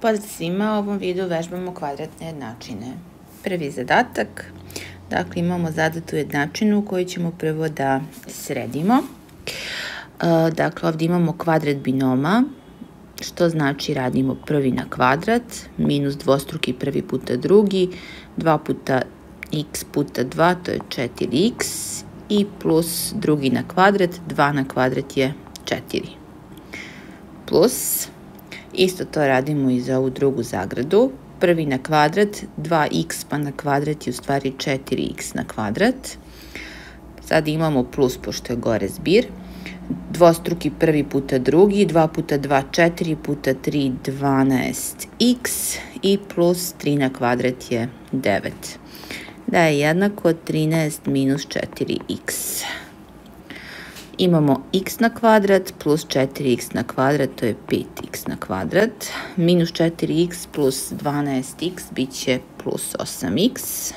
Pozdrav svima, u ovom videu vežbamo kvadratne jednačine. Prvi zadatak, dakle imamo zadatu jednačinu koju ćemo prvo da sredimo. Dakle, ovdje imamo kvadrat binoma, što znači radimo prvi na kvadrat, minus dvostruki prvi puta drugi, 2 puta x puta 2, to je 4x, i plus drugi na kvadrat, 2 na kvadrat je 4. Plus, isto to radimo i za ovu drugu zagradu, prvi na kvadrat, 2x pa na kvadrat je u stvari 4x na kvadrat. Sad imamo plus, pošto je gore zbir, dvostruki prvi puta drugi, 2 puta 2, 4 puta 3, 12x i plus 3 na kvadrat je 9. Da je jednako 13 minus 4x. Imamo x na kvadrat plus 4x na kvadrat, to je 5x na kvadrat. Minus 4x plus 12x bit će plus 8x.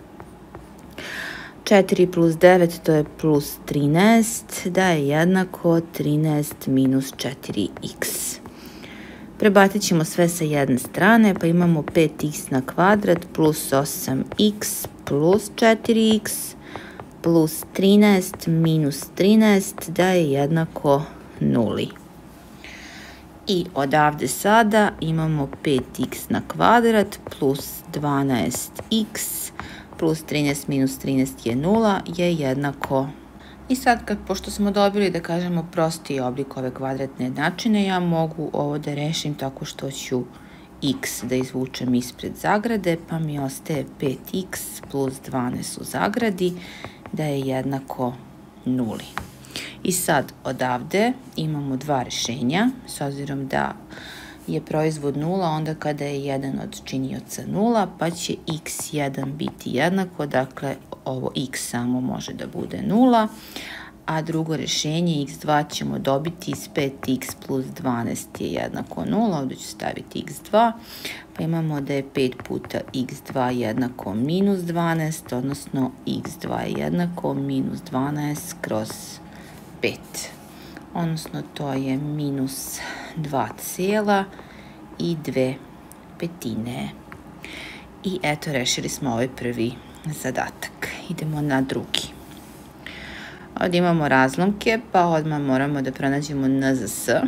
4 plus 9, to je plus 13, da je jednako 13 minus 4x. Prebacit ćemo sve sa jedne strane, pa imamo 5x na kvadrat plus 8x plus 4x plus 13 minus 13, da je jednako 0. I odavde sada imamo 5x na kvadrat plus 12x plus 13 minus 13 je 0, je jednako. I sad, pošto smo dobili, da kažemo, prosti oblik ove kvadratne jednačine, ja mogu ovo da rešim tako što ću x da izvučem ispred zagrade, pa mi ostaje 5x plus 12 u zagradi, da je jednako 0. I sad odavde imamo dva rešenja, s obzirom da je proizvod 0 onda kada je jedan od činioca 0, pa će x1 biti jednako, dakle ovo x samo može da bude 0, a drugo rešenje x2 ćemo dobiti iz 5x plus 12 je jednako 0, ovdje ću staviti x2, pa imamo da je 5 puta x2 jednako minus 12, odnosno x2 je jednako minus 12 kroz 5, odnosno to je minus 2,2 petine. I eto, rešili smo ovaj prvi zadatak. Idemo na drugi. Ovdje imamo razlomke, pa odmah moramo da pronađemo n za s.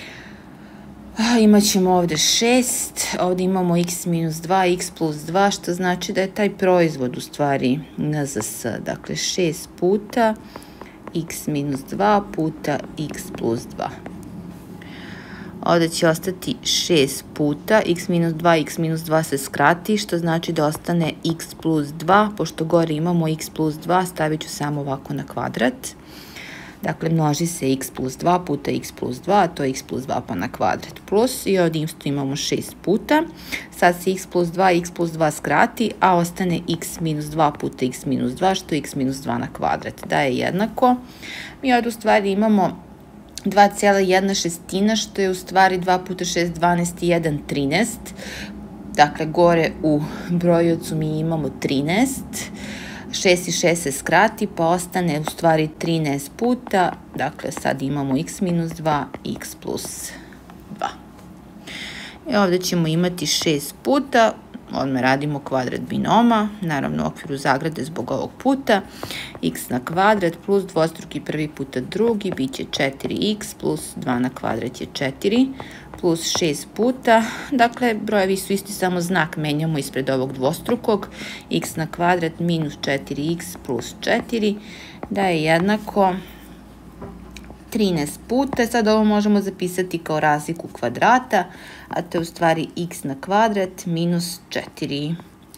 Imaćemo ovdje 6, ovdje imamo x minus 2, x plus 2, što znači da je taj proizvod u stvari n za s. Dakle, 6 puta x minus 2 puta x plus 2. Ovdje će ostati 6 puta x minus 2 se skrati, što znači da ostane x plus 2, pošto gore imamo x plus 2, stavit ću samo ovako na kvadrat. Dakle, množi se x plus 2 puta x plus 2, to je x plus 2 pa na kvadrat plus, i ovdje isto imamo 6 puta. Sad se x plus 2 skrati, a ostane x minus 2 puta x minus 2, što je x minus 2 na kvadrat, da je jednako. Mi ovdje u stvari imamo 2,1/6, što je u stvari 2 puta 6, 12 i 1, 13. Dakle, gore u brojiocu mi imamo 13. 6 i 6 se skrati, pa ostane u stvari 13 puta. Dakle, sad imamo x minus 2, x plus 2. I ovdje ćemo imati 6 puta. Odmah radimo kvadrat binoma, naravno u okviru zagrade zbog ovog puta. X na kvadrat plus dvostruki prvi puta drugi bit će 4x plus 2 na kvadrat je 4 plus 6 puta. Dakle, brojevi su isti, samo znak menjamo ispred ovog dvostrukog. X na kvadrat minus 4x plus 4, da je jednako 13 puta. Sad ovo možemo zapisati kao razliku kvadrata, a to je u stvari x na kvadrat minus 4.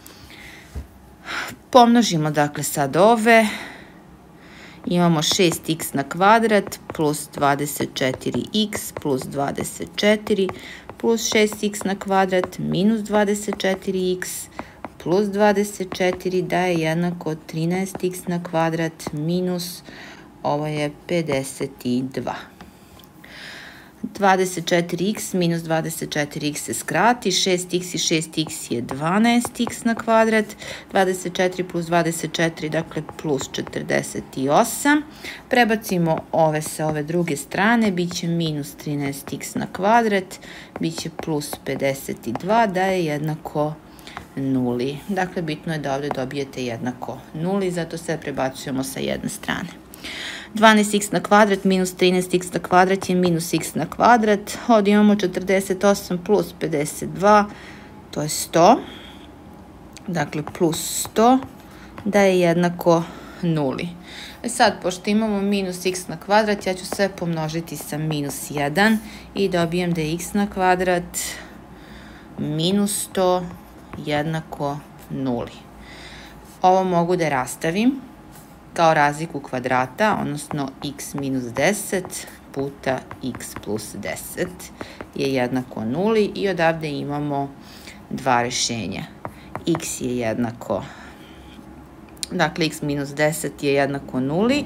Pomnožimo dakle sad ove. Imamo 6x na kvadrat plus 24x plus 24 plus 6x na kvadrat minus 24x plus 24, da je jednako 13x na kvadrat minus, ovo je 52. 24x minus 24x se skrati, 6x i 6x je 12x na kvadrat, 24 plus 24, dakle plus 48. Prebacimo ove sa ove druge strane, bit će minus 13x na kvadrat, bit će plus 52, da je jednako 0. Dakle, bitno je da ovdje dobijete jednako 0, zato sve prebacujemo sa jedne strane. 12x na kvadrat minus 13x na kvadrat je minus x na kvadrat. Ovdje imamo 48 plus 52, to je 100. Dakle, plus 100, da je jednako 0. Sad, pošto imamo minus x na kvadrat, ja ću sve pomnožiti sa minus 1 i dobijem da je x na kvadrat minus 100 jednako 0. Ovo mogu da rastavim kao razliku kvadrata, odnosno x minus 10 puta x plus 10 je jednako 0 i odavde imamo dva rešenja. X je jednako, dakle x minus 10 je jednako 0,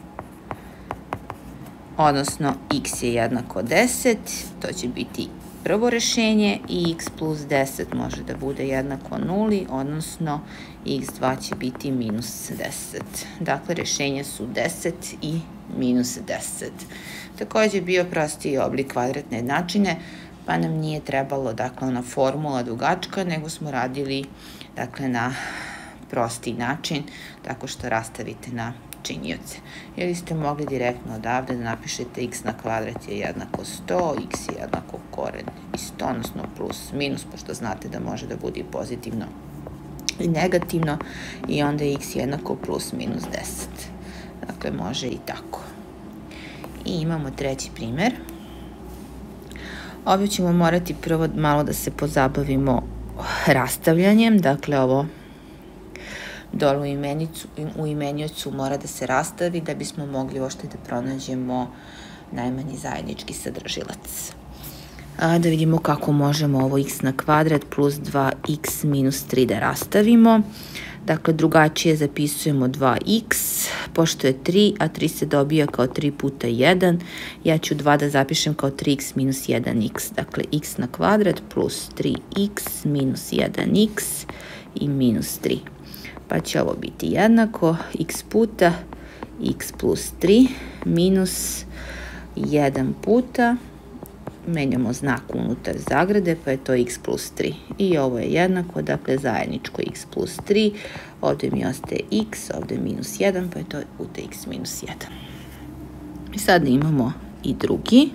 odnosno x je jednako 10, to će biti prvo rešenje, i x plus 10 može da bude jednako 0, odnosno x2 će biti minus 10. Dakle, rešenje su 10 i minus 10. Također bio prostiji oblik kvadratne jednačine, pa nam nije trebalo, dakle, ona formula dugačka, nego smo radili, dakle, na prostiji način, tako što rastavite na činioce. Ili ste mogli direktno odavde da napišete x na kvadrat je jednako 100, x je jednako koren i 100, odnosno plus minus, pošto znate da može da bude i pozitivno i negativno, i onda je x jednako plus minus 10. Dakle, može i tako. I imamo treći primer. Ovdje ćemo morati prvo malo da se pozabavimo rastavljanjem, dakle ovo dole u imeniocu mora da se rastavi da bismo mogli uopšte da pronađemo najmanji zajednički sadržilac. Da vidimo kako možemo ovo x na kvadrat plus 2x minus 3 da rastavimo. Dakle, drugačije zapisujemo 2x, pošto je 3, a 3 se dobija kao 3 puta 1, ja ću 2 da zapišem kao 3x minus 1x. Dakle, x na kvadrat plus 3x minus 1x i minus 3. Pa će ovo biti jednako x puta x plus 3 minus 1 puta, menjamo znak unutar zagrade, pa je to x plus 3. I ovo je jednako, dakle, zajedničko x plus 3, ovdje mi ostaje x, ovdje minus 1, pa je to puta x minus 1. I sad imamo i drugi.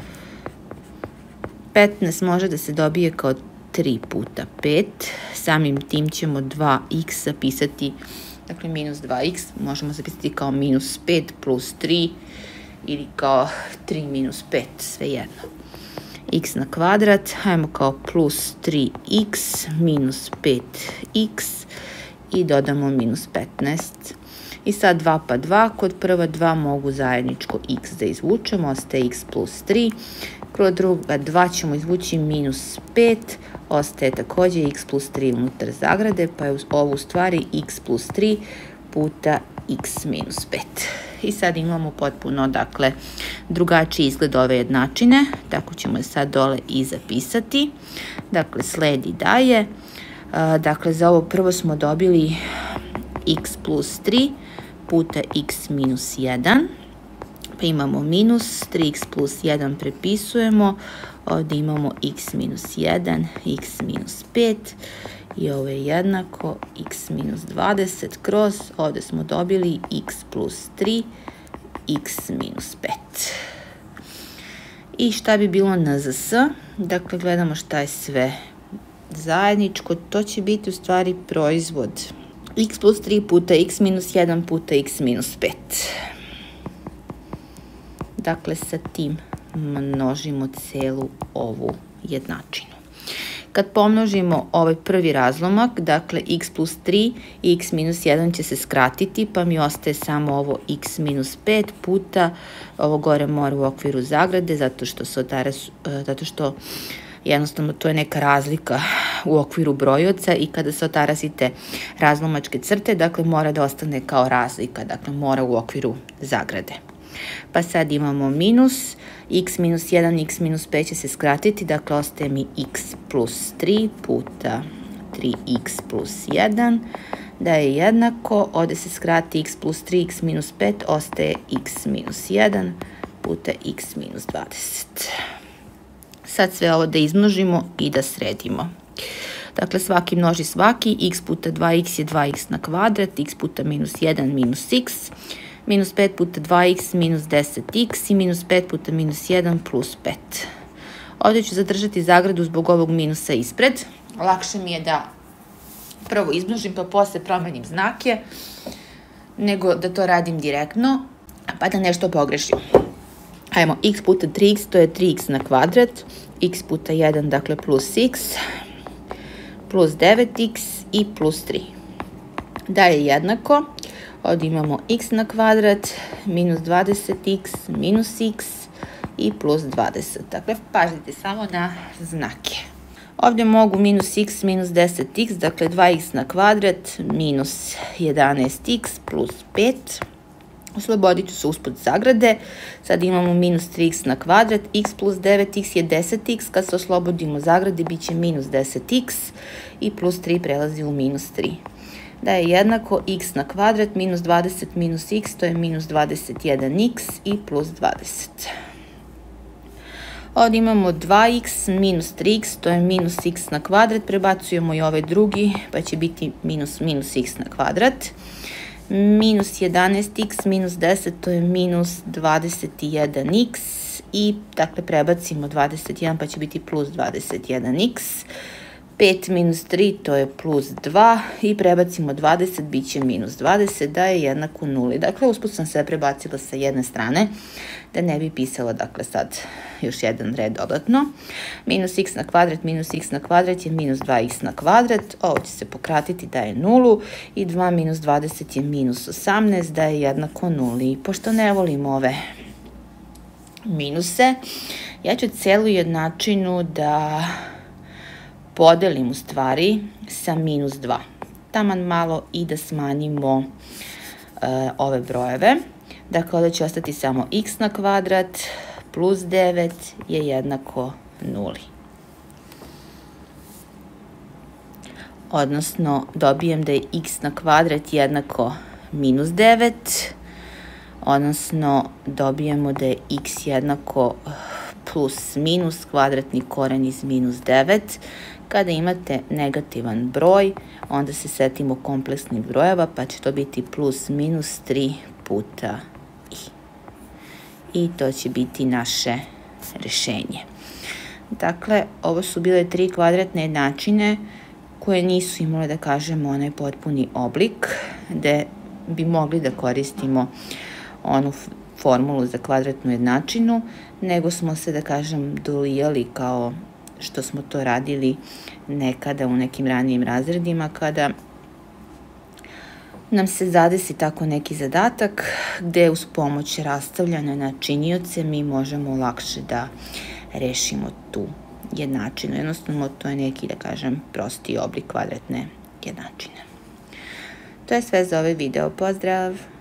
15 može da se dobije kao 3 puta 5, samim tim ćemo 2x zapisati, dakle minus 2x, možemo zapisati kao minus 5 plus 3 ili kao 3 minus 5, svejedno. X na kvadrat, hajmo kao plus 3x minus 5x i dodamo minus 15. I sad 2 pa 2, kod prva 2 mogu zajedničko x da izvučemo, ostaje x plus 3. Kod druga 2 ćemo izvući minus 5, ostaje također x plus 3 unutar zagrade, pa je ovo u stvari x plus 3 puta x minus 5. I sad imamo potpuno, dakle, drugačiji izgled ove jednačine, tako ćemo je sad dole i zapisati. Dakle, sledi dalje. Dakle, za ovo prvo smo dobili x plus 3 puta x minus 1. Pa imamo minus, 3x plus 1 prepisujemo, ovdje imamo x minus 1, x minus 5 i ovo je jednako x minus 20 kroz, ovdje smo dobili x plus 3, x minus 5. I šta bi bilo NZS? Dakle, gledamo šta je sve zajedničko, to će biti u stvari proizvod x plus 3 puta x minus 1 puta x minus 5. Dakle, sa tim množimo celu ovu jednačinu. Kad pomnožimo ovaj prvi razlomak, dakle x plus 3 i x minus 1 će se skratiti, pa mi ostaje samo ovo x minus 5 puta, ovo gore mora u okviru zagrade, zato što jednostavno to je neka razlika u okviru brojoca i kada se otarasite razlomačke crte, dakle mora da ostane kao razlika, dakle mora u okviru zagrade. Pa sad imamo minus, x minus 1, x minus 5 će se skratiti, dakle ostaje mi x plus 3 puta 3x plus 1, da je jednako, ovdje se skrati x plus 3, x minus 5, ostaje x minus 1 puta x minus 20. Sad sve ovo da izmnožimo i da sredimo. Dakle, svaki množi svaki, x puta 2x je 2x na kvadrat, x puta minus 1 minus x, minus 5 puta 2x minus 10x i minus 5 puta minus 1 plus 5. Ovdje ću zadržati zagradu zbog ovog minusa ispred. Lakše mi je da prvo izmnožim pa posle promenim znake, nego da to radim direktno, pa da nešto pogrešim. Ajmo, x puta 3x, to je 3x na kvadrat, x puta 1, dakle plus x, plus 9x i plus 3. Da je jednako, ovdje imamo x na kvadrat, minus 20x, minus x i plus 20. Dakle, pažite samo na znake. Ovdje mogu minus x minus 10x, dakle 2x na kvadrat, minus 11x plus 5. Oslobodit ću se uspod zagrade. Sad imamo minus 3x na kvadrat, x plus 9x je 10x, kad se oslobodimo zagrade bit će minus 10x i plus 3 prelazi u minus 3. Da je jednako x na kvadrat minus 20 minus x, to je minus 21x i plus 20. Ovdje imamo 2x minus 3x, to je minus x na kvadrat, prebacujemo i ovaj drugi, pa će biti minus x na kvadrat. Minus 11x minus 10, to je minus 21x i dakle prebacimo 21 pa će biti plus 21x. 5 minus 3, to je plus 2 i prebacimo 20, bit će minus 20, da je jednako 0. Dakle, usput sam sve prebacila sa jedne strane, da ne bi pisala, dakle, sad još jedan red dodatno. Minus x na kvadrat je minus 2x na kvadrat, ovo će se pokratiti da je 0 i 2 minus 20 je minus 18, da je jednako 0. I pošto ne volim ove minuse, ja ću celu jednačinu da podelim u stvari sa minus 2. Taman malo i da smanjimo ove brojeve. Dakle, ovdje će ostati samo x na kvadrat plus 9 je jednako 0. Odnosno, dobijem da je x na kvadrat jednako minus 9, odnosno dobijemo da je x jednako plus minus kvadratni koren iz minus 9. Kada imate negativan broj, onda se setimo kompleksnih brojeva, pa će to biti plus minus 3 puta i. I to će biti naše rješenje. Dakle, ovo su bile 3 kvadratne jednačine koje nisu imale, da kažemo, onaj potpuni oblik, gde bi mogli da koristimo onu formulu za kvadratnu jednačinu, nego smo se, da kažem, dolijali kao što smo to radili nekada u nekim ranijim razredima, kada nam se zadesi tako neki zadatak gde uz pomoć rastavljanja na činioce mi možemo lakše da rešimo tu jednačinu. Jednostavno, to je neki, da kažem, prosti oblik kvadratne jednačine. To je sve za ovaj video. Pozdrav!